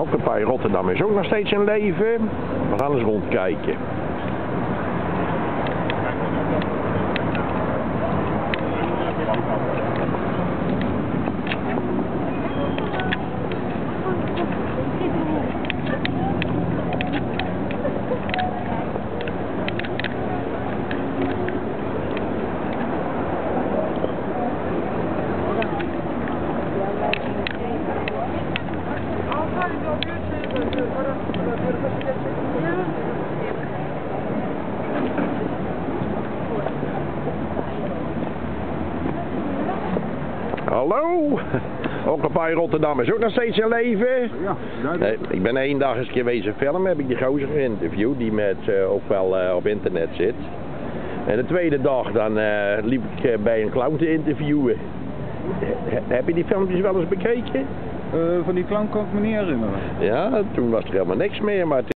Occupy Rotterdam is ook nog steeds in leven. We gaan eens rondkijken. Hallo? Occupy Rotterdam is ook nog steeds in leven. Ja, nee, ik ben 1 dag eens een keer wezen filmen, heb ik die gozer geïnterviewd die met ook wel op internet zit. En de tweede dag dan liep ik bij een clown te interviewen. Heb je die filmpjes wel eens bekeken? van die clown kan ik me niet herinneren. Ja, toen was er helemaal niks meer, maar